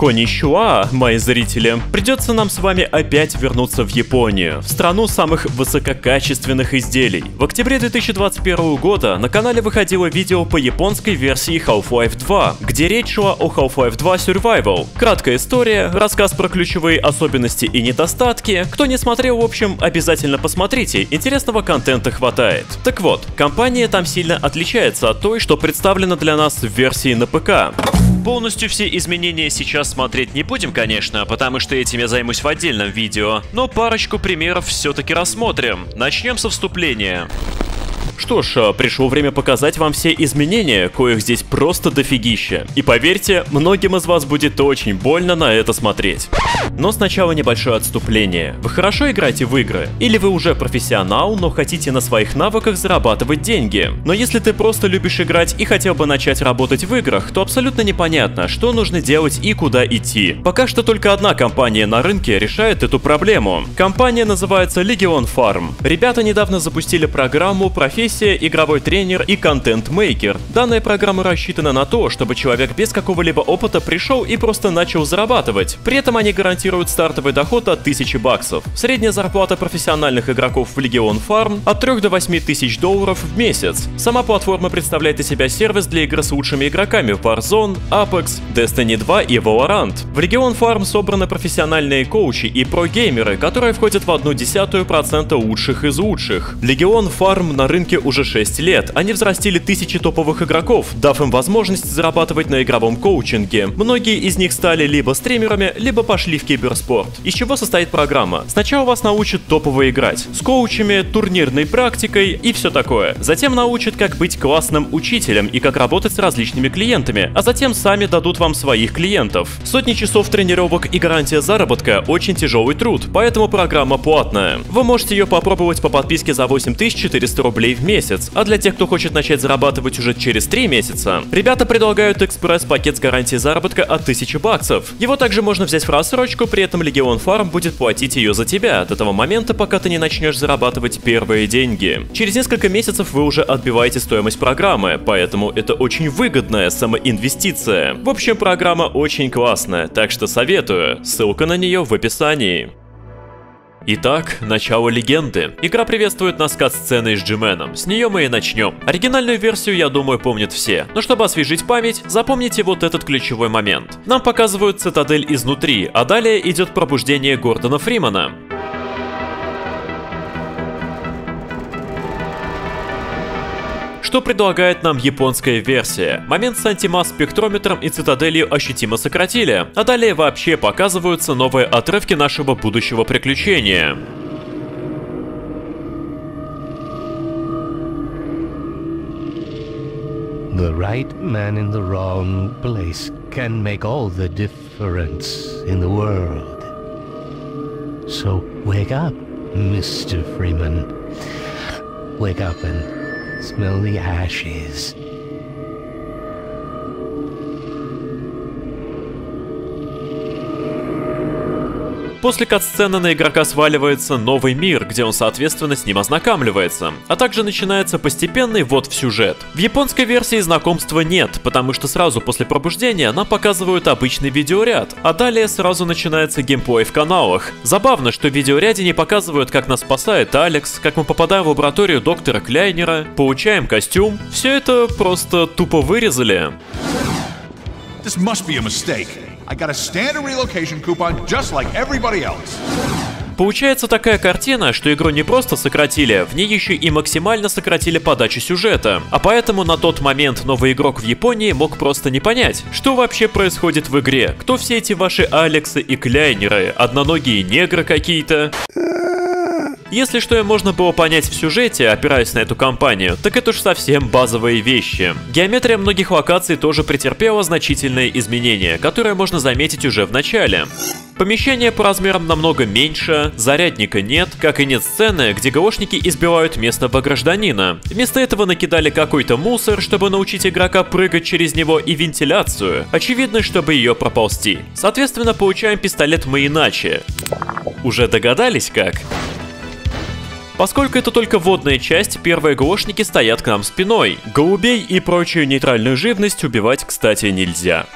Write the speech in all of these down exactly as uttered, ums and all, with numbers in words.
Коничуа, мои зрители. Придется нам с вами опять вернуться в Японию, в страну самых высококачественных изделий. В октябре две тысячи двадцать первого года на канале выходило видео по японской версии Half-Life два, где речь шла о Half-Life два Survival. Краткая история, рассказ про ключевые особенности и недостатки. Кто не смотрел, в общем, обязательно посмотрите, интересного контента хватает. Так вот, компания там сильно отличается от той, что представлена для нас в версии на ПК. Полностью все изменения сейчас смотреть не будем, конечно, потому что этим я займусь в отдельном видео, но парочку примеров все-таки рассмотрим. Начнем со вступления. Что ж, пришло время показать вам все изменения, коих здесь просто дофигища. И поверьте, многим из вас будет очень больно на это смотреть. Но сначала небольшое отступление. Вы хорошо играете в игры? Или вы уже профессионал, но хотите на своих навыках зарабатывать деньги? Но если ты просто любишь играть и хотел бы начать работать в играх, то абсолютно непонятно, что нужно делать и куда идти. Пока что только одна компания на рынке решает эту проблему. Компания называется Legion Farm. Ребята недавно запустили программу «Профессия, игровой тренер и контент-мейкер». Данная программа рассчитана на то, чтобы человек без какого-либо опыта пришел и просто начал зарабатывать. При этом они гарантируют стартовый доход от тысячи баксов. Средняя зарплата профессиональных игроков в Legion Farm от трёх до восьми тысяч долларов в месяц. Сама платформа представляет из себя сервис для игры с лучшими игроками в Warzone, Apex, Destiny два и Valorant. В Legion Farm собраны профессиональные коучи и про-геймеры, которые входят в одну десятую процента лучших из лучших. Legion Farm на рынке уже шесть лет. Они взрастили тысячи топовых игроков, дав им возможность зарабатывать на игровом коучинге. Многие из них стали либо стримерами, либо пошли в киберспорт. Из чего состоит программа? Сначала вас научат топово играть, с коучами, турнирной практикой и все такое. Затем научат, как быть классным учителем и как работать с различными клиентами, а затем сами дадут вам своих клиентов. Сотни часов тренировок и гарантия заработка – очень тяжелый труд, поэтому программа платная. Вы можете ее попробовать по подписке за восемь тысяч четыреста рублей в месяц, а для тех, кто хочет начать зарабатывать уже через три месяца, ребята предлагают экспресс-пакет с гарантией заработка от тысячи баксов. Его также можно взять в рассрочку, при этом Legion Farm будет платить ее за тебя до того момента, пока ты не начнешь зарабатывать первые деньги. Через несколько месяцев вы уже отбиваете стоимость программы, поэтому это очень выгодная самоинвестиция. В общем, программа очень классная, так что советую, ссылка на нее в описании. Итак, начало легенды. Игра приветствует нас кат-сценой с Джименом. С нее мы и начнем. Оригинальную версию, я думаю, помнят все. Но чтобы освежить память, запомните вот этот ключевой момент. Нам показывают цитадель изнутри, а далее идет пробуждение Гордона Фримана. Что предлагает нам японская версия? Момент с антимасс-спектрометром и цитаделью ощутимо сократили, а далее вообще показываются новые отрывки нашего будущего приключения. The right man in the wrong place can make all the difference in the world. So wake up, Mister Freeman. Wake up and smell the ashes. После кат-сцены на игрока сваливается новый мир, где он, соответственно, с ним ознакомливается. А также начинается постепенный ввод в сюжет. В японской версии знакомства нет, потому что сразу после пробуждения нам показывают обычный видеоряд, а далее сразу начинается геймплей в каналах. Забавно, что в видеоряде не показывают, как нас спасает Алекс, как мы попадаем в лабораторию доктора Кляйнера, получаем костюм. Все это просто тупо вырезали. This must be a mistake. I got a standard relocation coupon just like everybody else. Получается такая картина, что игру не просто сократили, в ней еще и максимально сократили подачу сюжета. А поэтому на тот момент новый игрок в Японии мог просто не понять, что вообще происходит в игре, кто все эти ваши Алексы и Кляйнеры, одноногие негры какие-то. Если что и можно было понять в сюжете, опираясь на эту кампанию, так это уж совсем базовые вещи. Геометрия многих локаций тоже претерпела значительные изменения, которые можно заметить уже в начале. Помещение по размерам намного меньше, зарядника нет, как и нет сцены, где гаошники избивают местного гражданина. Вместо этого накидали какой-то мусор, чтобы научить игрока прыгать через него, и вентиляцию, очевидно, чтобы ее проползти. Соответственно, получаем пистолет мы иначе. Уже догадались как? Поскольку это только вводная часть, первые гаошники стоят к нам спиной. Голубей и прочую нейтральную живность убивать, кстати, нельзя.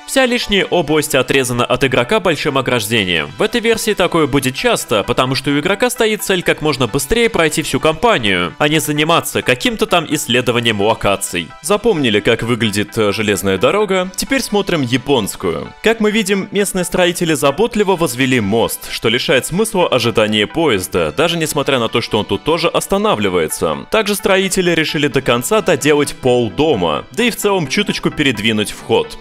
Вся лишняя область отрезана от игрока большим ограждением. В этой версии такое будет часто, потому что у игрока стоит цель как можно быстрее пройти всю кампанию, а не заниматься каким-то там исследованием локаций. Запомнили, как выглядит железная дорога? Теперь смотрим японскую. Как мы видим, местные строители заботливо возвели мост, что лишает смысла ожидания поезда, даже несмотря на то, что он тут тоже останавливается. Также строители решили до конца доделать пол дома, да и в целом чуточку передвинуть вход.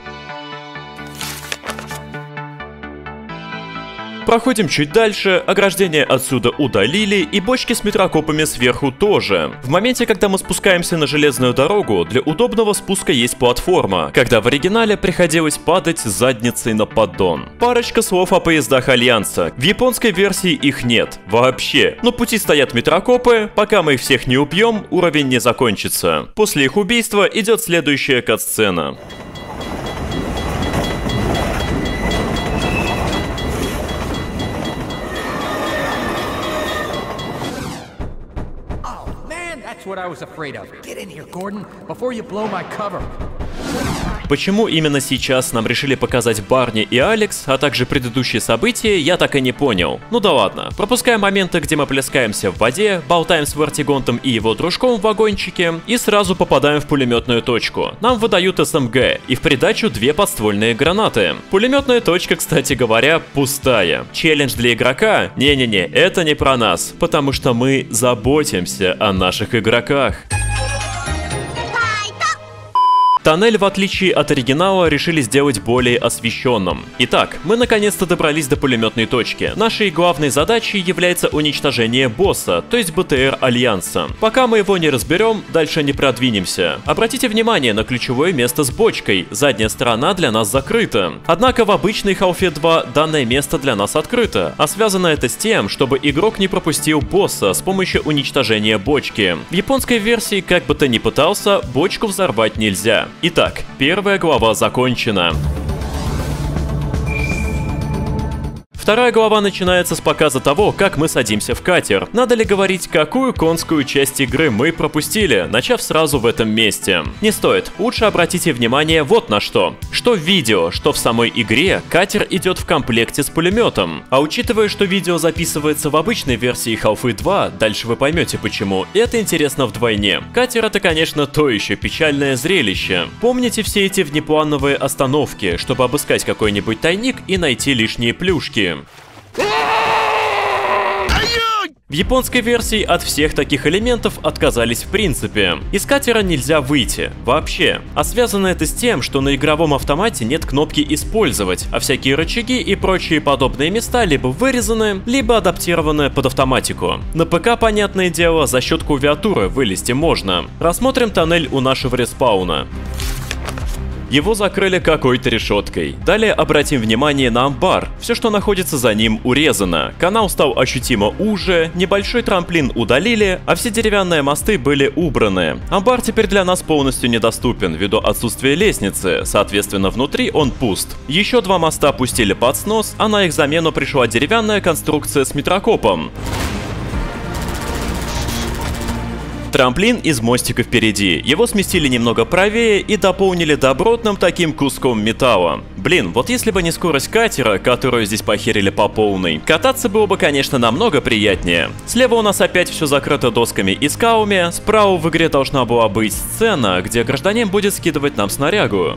Проходим чуть дальше, ограждение отсюда удалили и бочки с метрокопами сверху тоже. В моменте, когда мы спускаемся на железную дорогу, для удобного спуска есть платформа, когда в оригинале приходилось падать задницей на поддон. Парочка слов о поездах Альянса. В японской версии их нет. Вообще. Но пути стоят метрокопы, пока мы их всех не убьем, уровень не закончится. После их убийства идет следующая кат-сцена. What I was afraid of. Get in here, Gordon, before you blow my cover. Почему именно сейчас нам решили показать Барни и Алекс, а также предыдущие события, я так и не понял. Ну да ладно, пропускаем моменты, где мы плескаемся в воде, болтаем с Вертигонтом и его дружком в вагончике и сразу попадаем в пулеметную точку. Нам выдают эс эм гэ и в придачу две подствольные гранаты. Пулеметная точка, кстати говоря, пустая. Челлендж для игрока? Не-не-не, это не про нас, потому что мы заботимся о наших игроках. Тоннель, в отличие от оригинала, решили сделать более освещенным. Итак, мы наконец-то добрались до пулеметной точки. Нашей главной задачей является уничтожение босса, то есть бэ тэ эр Альянса. Пока мы его не разберем, дальше не продвинемся. Обратите внимание на ключевое место с бочкой. Задняя сторона для нас закрыта. Однако в обычной Half-Life два данное место для нас открыто. А связано это с тем, чтобы игрок не пропустил босса с помощью уничтожения бочки. В японской версии, как бы ты ни пытался, бочку взорвать нельзя. Итак, первая глава закончена. Вторая глава начинается с показа того, как мы садимся в катер. Надо ли говорить, какую конскую часть игры мы пропустили, начав сразу в этом месте? Не стоит, лучше обратите внимание вот на что. Что в видео, что в самой игре, катер идет в комплекте с пулеметом. А учитывая, что видео записывается в обычной версии Half-Life два, дальше вы поймете почему. Это интересно вдвойне. Катер — это, конечно, то еще печальное зрелище. Помните все эти внеплановые остановки, чтобы обыскать какой-нибудь тайник и найти лишние плюшки. В японской версии от всех таких элементов отказались в принципе. Из катера нельзя выйти. Вообще. А связано это с тем, что на игровом автомате нет кнопки «Использовать», а всякие рычаги и прочие подобные места либо вырезаны, либо адаптированы под автоматику. На ПК, понятное дело, за счет клавиатуры вылезти можно. Рассмотрим тоннель у нашего респауна. Его закрыли какой-то решеткой. Далее обратим внимание на амбар. Все, что находится за ним, урезано. Канал стал ощутимо уже, небольшой трамплин удалили, а все деревянные мосты были убраны. Амбар теперь для нас полностью недоступен ввиду отсутствия лестницы, соответственно, внутри он пуст. Еще два моста пустили под снос, а на их замену пришла деревянная конструкция с метрокопом. Трамплин из мостика впереди. Его сместили немного правее и дополнили добротным таким куском металла. Блин, вот если бы не скорость катера, которую здесь похерили по полной, кататься было бы, конечно, намного приятнее. Слева у нас опять все закрыто досками и скалами, справа в игре должна была быть сцена, где гражданин будет скидывать нам снарягу.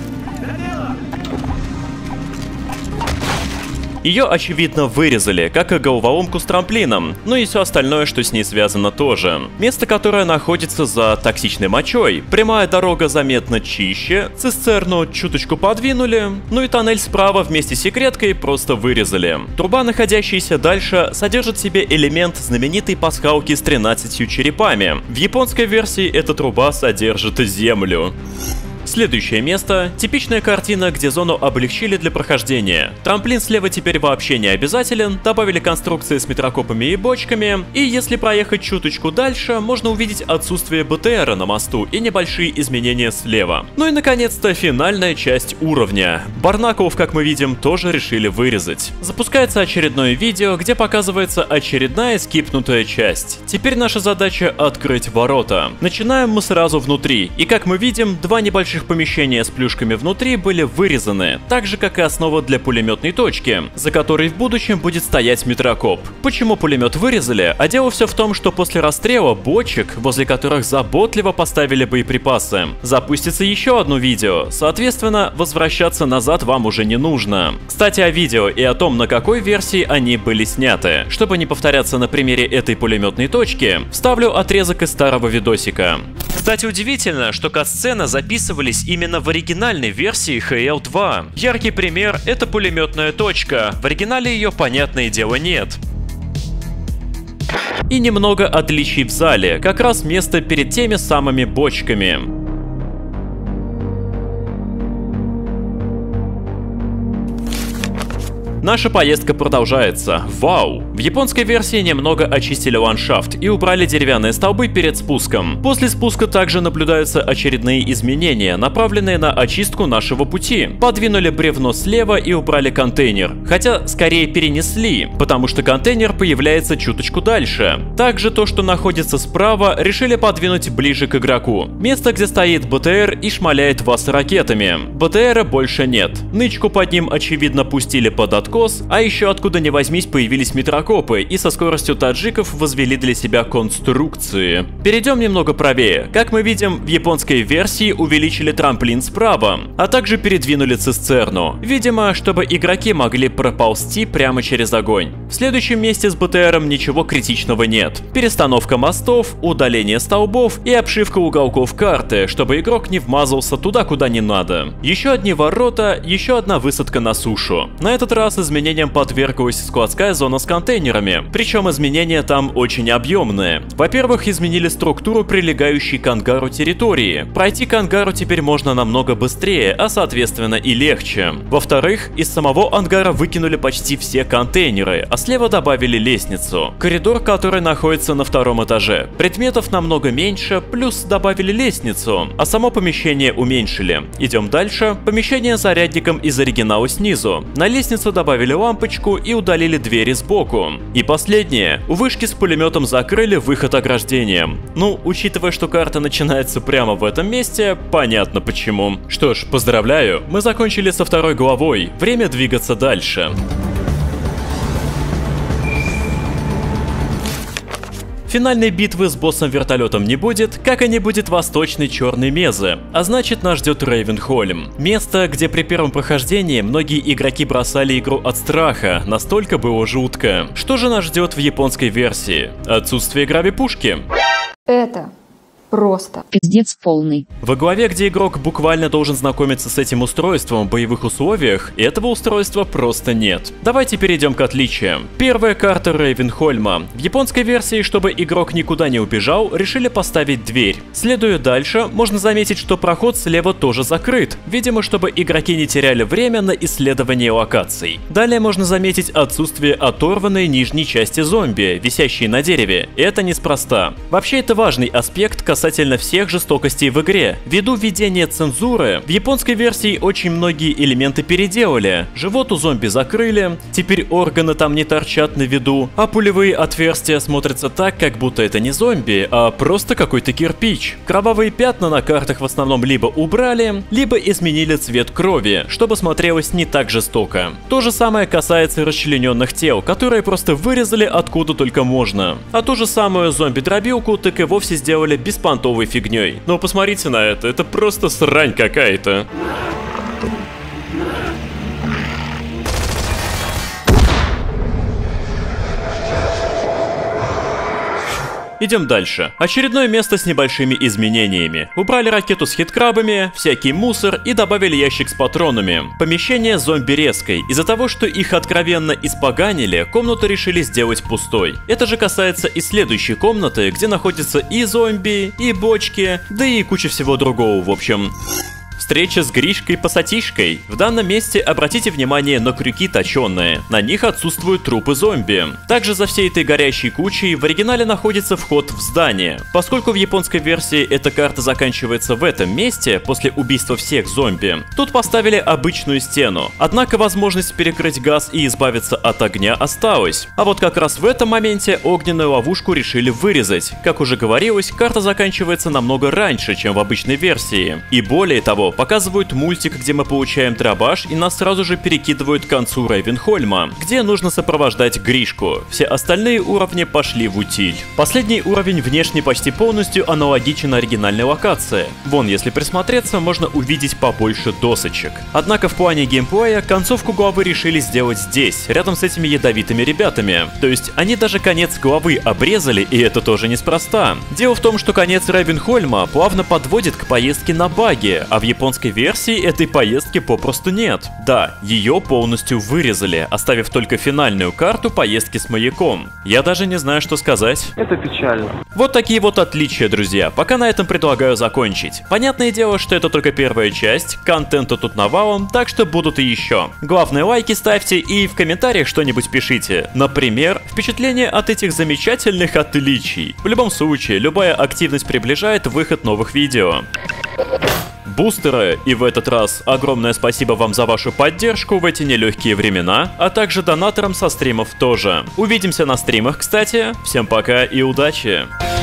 Ее, очевидно, вырезали, как и головоломку с трамплином, ну и все остальное, что с ней связано тоже. Место, которое находится за токсичной мочой. Прямая дорога заметно чище, цистерну чуточку подвинули, ну и тоннель справа вместе с секреткой просто вырезали. Труба, находящаяся дальше, содержит в себе элемент знаменитой пасхалки с тринадцатью черепами. В японской версии эта труба содержит землю. Следующее место – типичная картина, где зону облегчили для прохождения. Трамплин слева теперь вообще не обязателен, добавили конструкции с метрокопами и бочками, и если проехать чуточку дальше, можно увидеть отсутствие бэ тэ эра на мосту и небольшие изменения слева. Ну и наконец-то финальная часть уровня. Барнаклов, как мы видим, тоже решили вырезать. Запускается очередное видео, где показывается очередная скипнутая часть. Теперь наша задача – открыть ворота. Начинаем мы сразу внутри, и как мы видим, два небольших рабочих помещения с плюшками внутри были вырезаны, так же как и основа для пулеметной точки, за которой в будущем будет стоять метрокоп. Почему пулемет вырезали? А дело все в том, что после расстрела бочек, возле которых заботливо поставили боеприпасы, запустится еще одно видео, соответственно, возвращаться назад вам уже не нужно. Кстати, о видео и о том, на какой версии они были сняты. Чтобы не повторяться на примере этой пулеметной точки, вставлю отрезок из старого видосика. Кстати, удивительно, что кат-сцены записывались именно в оригинальной версии эйч эл два. Яркий пример — это пулеметная точка, в оригинале ее, понятное дело, нет. И немного отличий в зале, как раз место перед теми самыми бочками. Наша поездка продолжается. Вау! В японской версии немного очистили ландшафт и убрали деревянные столбы перед спуском. После спуска также наблюдаются очередные изменения, направленные на очистку нашего пути. Подвинули бревно слева и убрали контейнер. Хотя, скорее перенесли, потому что контейнер появляется чуточку дальше. Также то, что находится справа, решили подвинуть ближе к игроку. Место, где стоит бэ тэ эр и шмаляет вас ракетами. бэ тэ эра больше нет. Нычку под ним, очевидно, пустили под откос. А еще откуда ни возьмись появились метрокопы и со скоростью таджиков возвели для себя конструкции. Перейдем немного правее. Как мы видим, в японской версии увеличили трамплин справа, а также передвинули цистерну. Видимо, чтобы игроки могли проползти прямо через огонь. В следующем месте с бэ тэ эром ничего критичного нет. Перестановка мостов, удаление столбов и обшивка уголков карты, чтобы игрок не вмазался туда, куда не надо. Еще одни ворота, еще одна высадка на сушу. На этот раз изменениям подверглась складская зона с контейнерами, причем изменения там очень объемные. Во-первых, изменили структуру прилегающей к ангару территории. Пройти к ангару теперь можно намного быстрее, а соответственно и легче. Во-вторых, из самого ангара выкинули почти все контейнеры, а слева добавили лестницу. Коридор, который находится на втором этаже. Предметов намного меньше, плюс добавили лестницу, а само помещение уменьшили. Идем дальше. Помещение с зарядником из оригинала снизу. На лестницу добавили добавили лампочку и удалили двери сбоку. И последнее. У вышки с пулеметом закрыли выход ограждением. Ну, учитывая, что карта начинается прямо в этом месте, понятно почему. Что ж, поздравляю, мы закончили со второй главой. Время двигаться дальше. Финальной битвы с боссом-вертолетом не будет, как и не будет восточной черной мезы, а значит нас ждет Рейвенхольм. Место, где при первом прохождении многие игроки бросали игру от страха, настолько было жутко. Что же нас ждет в японской версии? Отсутствие грави-пушки? Это просто пиздец полный. Во главе, где игрок буквально должен знакомиться с этим устройством в боевых условиях, этого устройства просто нет. Давайте перейдем к отличиям. Первая карта Рейвенхольма. В японской версии, чтобы игрок никуда не убежал, решили поставить дверь. Следуя дальше, можно заметить, что проход слева тоже закрыт, видимо, чтобы игроки не теряли время на исследование локаций. Далее можно заметить отсутствие оторванной нижней части зомби, висящей на дереве. Это неспроста. Вообще, это важный аспект касательно всех жестокостей в игре. Ввиду введения цензуры, в японской версии очень многие элементы переделали. Живот у зомби закрыли, теперь органы там не торчат на виду, а пулевые отверстия смотрятся так, как будто это не зомби, а просто какой-то кирпич. Кровавые пятна на картах в основном либо убрали, либо изменили цвет крови, чтобы смотрелось не так жестоко. То же самое касается расчлененных тел, которые просто вырезали откуда только можно. А ту же самую зомби-дробилку так и вовсе сделали беспонтовой фигней. Но посмотрите на это, это просто срань какая-то. Идем дальше. Очередное место с небольшими изменениями. Убрали ракету с хиткрабами, всякий мусор и добавили ящик с патронами. Помещение зомби-резкой. Из-за того, что их откровенно испоганили, комнату решили сделать пустой. Это же касается и следующей комнаты, где находятся и зомби, и бочки, да и куча всего другого в общем. В Встреча с Гришкой-пассатишкой. В данном месте обратите внимание на крюки точеные. На них отсутствуют трупы зомби. Также за всей этой горящей кучей в оригинале находится вход в здание. Поскольку в японской версии эта карта заканчивается в этом месте, после убийства всех зомби, тут поставили обычную стену. Однако возможность перекрыть газ и избавиться от огня осталась. А вот как раз в этом моменте огненную ловушку решили вырезать. Как уже говорилось, карта заканчивается намного раньше, чем в обычной версии. И более того, показывают мультик, где мы получаем дробаш, и нас сразу же перекидывают к концу Рейвенхольма, где нужно сопровождать Гришку. Все остальные уровни пошли в утиль. Последний уровень внешне почти полностью аналогичен оригинальной локации. Вон, если присмотреться, можно увидеть побольше досочек. Однако в плане геймплея концовку главы решили сделать здесь, рядом с этими ядовитыми ребятами. То есть они даже конец главы обрезали, и это тоже неспроста. Дело в том, что конец Рейвенхольма плавно подводит к поездке на баги, а в японской версии этой поездки попросту нет. Да, ее полностью вырезали, оставив только финальную карту поездки с маяком. Я даже не знаю, что сказать. Это печально. Вот такие вот отличия, друзья. Пока на этом предлагаю закончить. Понятное дело, что это только первая часть, контента тут навалом, так что будут и еще. Главное, лайки ставьте и в комментариях что-нибудь пишите. Например, впечатление от этих замечательных отличий. В любом случае, любая активность приближает выход новых видео. Бустеры, и в этот раз огромное спасибо вам за вашу поддержку в эти нелегкие времена, а также донаторам со стримов тоже. Увидимся на стримах, кстати. Всем пока и удачи!